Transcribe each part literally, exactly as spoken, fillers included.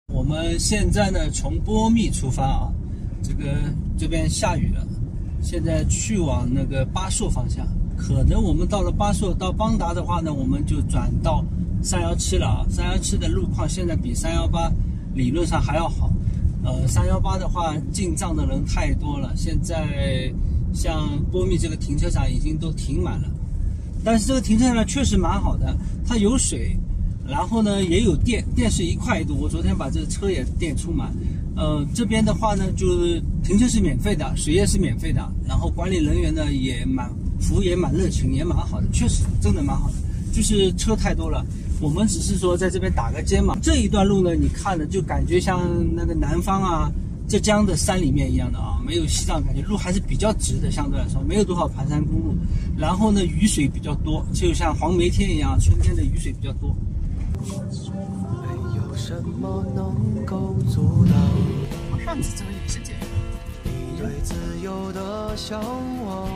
我们现在呢从波密出发啊，这个这边下雨了，现在去往那个巴硕方向。可能我们到了巴硕到邦达的话呢，我们就转到三一七了啊。三一七的路况现在比三一八理论上还要好。呃，三一八的话进藏的人太多了，现在像波密这个停车场已经都停满了。但是这个停车场确实蛮好的，它有水。然后呢，也有电，电是一块一度。我昨天把这个车也电充满。呃，这边的话呢，就是停车是免费的，水也是免费的。然后管理人员呢也蛮服务也蛮热情，也蛮好的，确实真的蛮好的。就是车太多了，我们只是说在这边打个尖嘛。这一段路呢，你看了就感觉像那个南方啊、浙江的山里面一样的啊，没有西藏感觉，路还是比较直的，相对来说没有多少盘山公路。然后呢，雨水比较多，就像黄梅天一样，春天的雨水比较多。 没有什么能够阻挡上次这个也是这样， 你对自由的向往，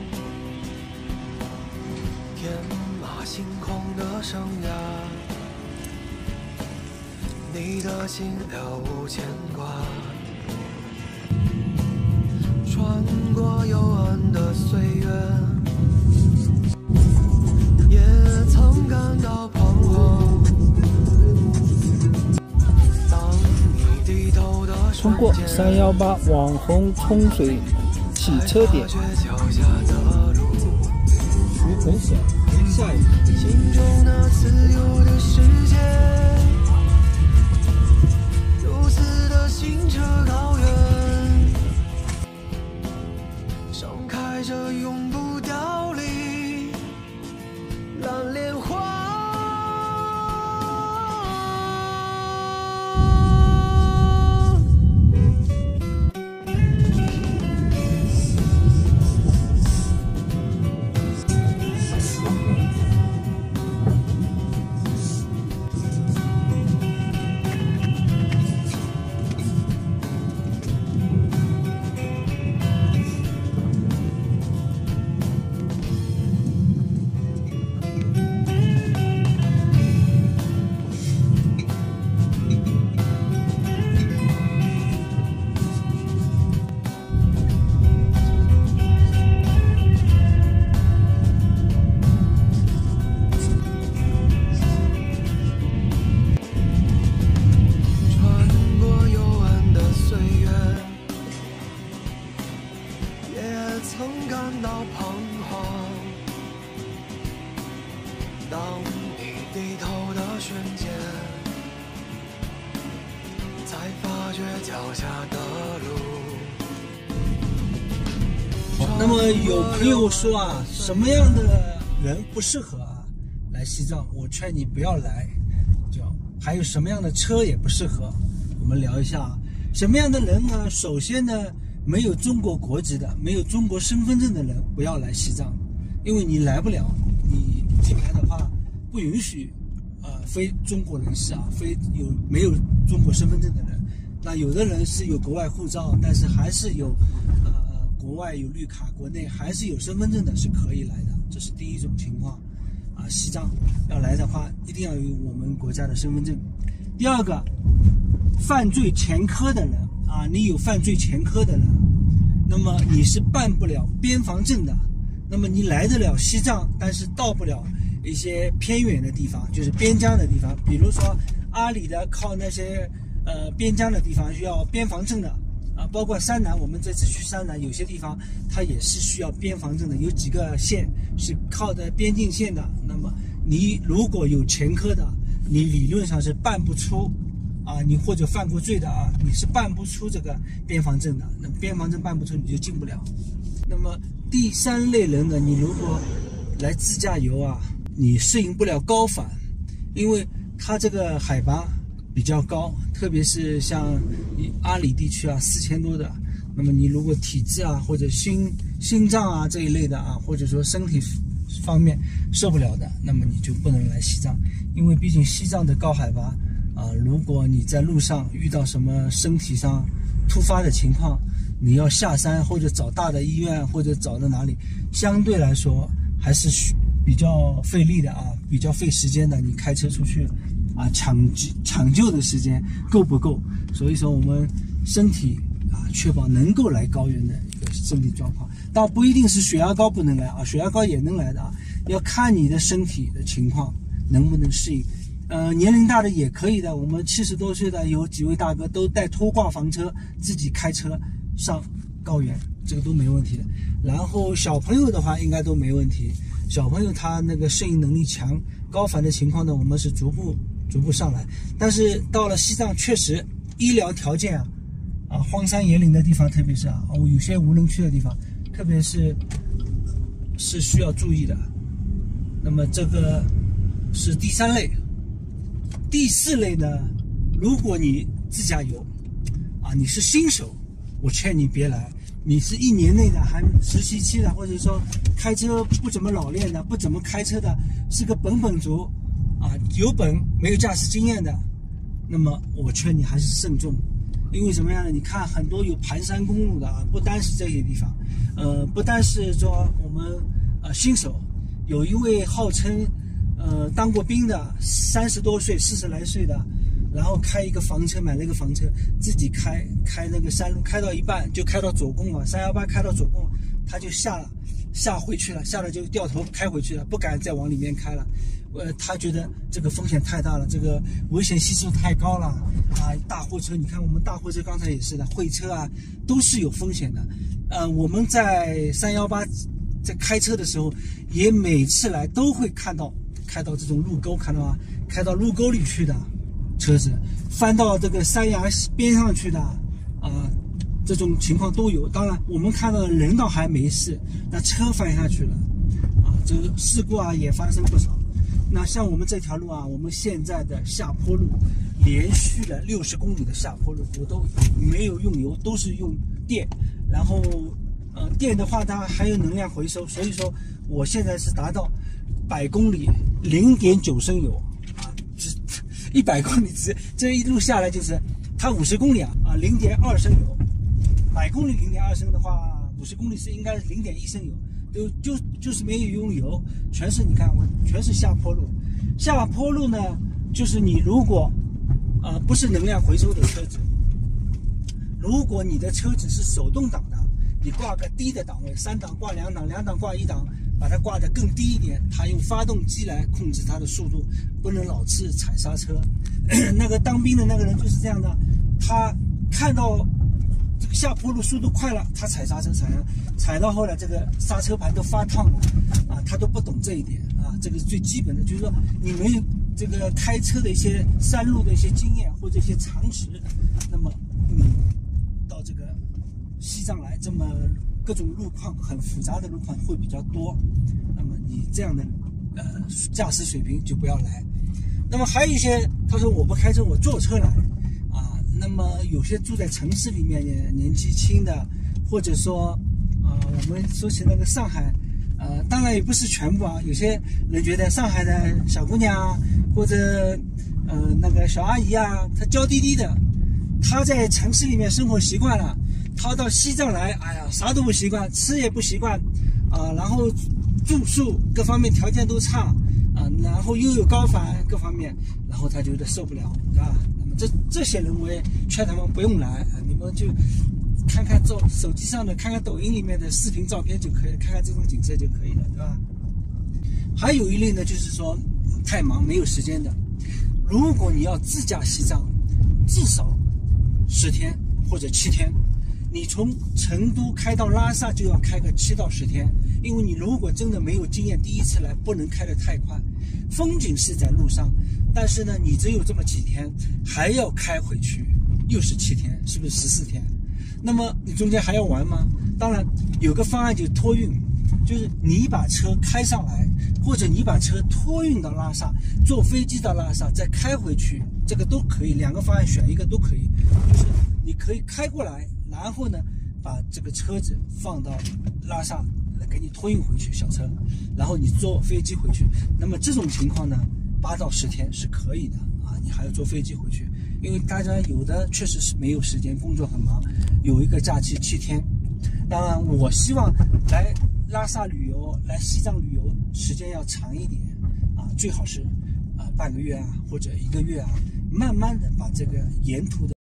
天马行空的生涯，你的心了无牵挂，穿过幽暗的岁月，也曾感到彷徨。 通过三一八网红冲水洗车点，雨很小，下雨。 心中那自由的世界，如此的清澈高远，盛开着永不凋零蓝莲花。曾感到彷徨，当你低头的瞬间，才发觉脚下的路。 那么有朋友说啊，什么样的人不适合啊来西藏？我劝你不要来。就还有什么样的车也不适合？我们聊一下什么样的人呢？首先呢，没有中国国籍的、没有中国身份证的人不要来西藏，因为你来不了，你进来的话不允许，呃，非中国人士啊，非有没有中国身份证的人。那有的人是有国外护照，但是还是有，呃，国外有绿卡，国内还是有身份证的，是可以来的。这是第一种情况，啊，西藏要来的话，一定要有我们国家的身份证。第二个，犯罪前科的人啊，你有犯罪前科的人，那么你是办不了边防证的。那么你来得了西藏，但是到不了一些偏远的地方，就是边疆的地方，比如说阿里的靠那些呃边疆的地方需要边防证的啊，包括山南，我们这次去山南有些地方它也是需要边防证的，有几个县是靠的边境线的。那么你如果有前科的，你理论上是办不出啊，你或者犯过罪的啊，你是办不出这个边防证的。那边防证办不出，你就进不了。那么第三类人呢，你如果来自驾游啊，你适应不了高反，因为它这个海拔比较高，特别是像阿里地区啊，四千多的。那么你如果体质啊，或者心心脏啊这一类的啊，或者说身体方面受不了的，那么你就不能来西藏，因为毕竟西藏的高海拔啊，如果你在路上遇到什么身体上突发的情况，你要下山或者找大的医院或者找到哪里，相对来说还是比较费力的啊，比较费时间的。你开车出去啊抢抢救的时间够不够？所以说我们身体啊确保能够来高原的一个身体状况，但不一定是血压高不能来啊，血压高也能来的啊，要看你的身体的情况能不能适应。呃，年龄大的也可以的，我们七十多岁的有几位大哥都带拖挂房车，自己开车上高原，这个都没问题的。然后小朋友的话应该都没问题，小朋友他那个适应能力强，高反的情况呢，我们是逐步逐步上来。但是到了西藏，确实医疗条件啊，啊荒山野岭的地方，特别是啊有些无人区的地方，特别是是需要注意的。那么这个是第三类。第四类呢，如果你自驾游啊，你是新手，我劝你别来。你是一年内的，还实习期的，或者说开车不怎么老练的，不怎么开车的，是个本本族啊，有本没有驾驶经验的，那么我劝你还是慎重。因为什么样呢？你看很多有盘山公路的啊，不单是这些地方，呃，不单是说我们呃新手，有一位号称呃，当过兵的，三十多岁、四十来岁的，然后开一个房车，买了一个房车，自己开开那个山路，开到一半就开到左贡了，三幺八开到左贡，他就下了，下回去了，下了就掉头开回去了，不敢再往里面开了。呃，他觉得这个风险太大了，这个危险系数太高了啊！大货车，你看我们大货车刚才也是的，会车啊都是有风险的。呃，我们在三幺八在开车的时候，也每次来都会看到。开到这种路沟，看到吗？开到路沟里去的车子，翻到这个山崖边上去的啊，这种情况都有。当然，我们看到的人倒还没事，那车翻下去了啊，这个事故啊也发生不少。那像我们这条路啊，我们现在的下坡路，连续的六十公里的下坡路，我都没有用油，都是用电，然后呃电的话它还有能量回收，所以说我现在是达到百公里零点九升油啊，一百公里只这一路下来就是它五十公里啊啊零点二升油，百公里零点二升的话，五十公里是应该是零点一升油，就就就是没有用油，全是你看我全是下坡路，下坡路呢就是你如果啊、呃、不是能量回收的车子，如果你的车子是手动挡的，你挂个低的档位，三档挂两档，两档挂一档。把它挂得更低一点，它用发动机来控制它的速度，不能老是踩刹车。那个当兵的那个人就是这样的，他看到这个下坡路速度快了，他踩刹车踩踩到后来这个刹车盘都发烫了啊，他都不懂这一点啊，这个是最基本的，就是说你没有这个开车的一些山路的一些经验或者一些常识，那么你到这个西藏来这么。各种路况很复杂的路况会比较多，那么你这样的呃驾驶水平就不要来。那么还有一些他说我不开车，我坐车来啊。那么有些住在城市里面年纪轻的，或者说啊、呃、我们说起那个上海，呃当然也不是全部啊，有些人觉得上海的小姑娘啊，或者呃那个小阿姨啊，她娇滴滴的，她在城市里面生活习惯了。他到西藏来，哎呀，啥都不习惯，吃也不习惯，啊，然后住宿各方面条件都差，啊，然后又有高反各方面，然后他就有点受不了，对吧？那么这这些人我也劝他们不用来，你们就看看照手机上的，看看抖音里面的视频照片就可以了，看看这种景色就可以了，对吧？还有一类呢，就是说太忙没有时间的，如果你要自驾西藏，至少十天或者七天。你从成都开到拉萨就要开个七到十天，因为你如果真的没有经验，第一次来不能开得太快。风景是在路上，但是呢，你只有这么几天，还要开回去，又是七天，是不是十四天？那么你中间还要玩吗？当然有个方案就是托运，就是你把车开上来，或者你把车托运到拉萨，坐飞机到拉萨再开回去，这个都可以，两个方案选一个都可以，就是你可以开过来。然后呢，把这个车子放到拉萨来给你托运回去，小车，然后你坐飞机回去。那么这种情况呢，八到十天是可以的啊，你还要坐飞机回去，因为大家有的确实是没有时间，工作很忙，有一个假期七天。当然，我希望来拉萨旅游、来西藏旅游时间要长一点啊，最好是啊半个月啊，或者一个月啊，慢慢的把这个沿途的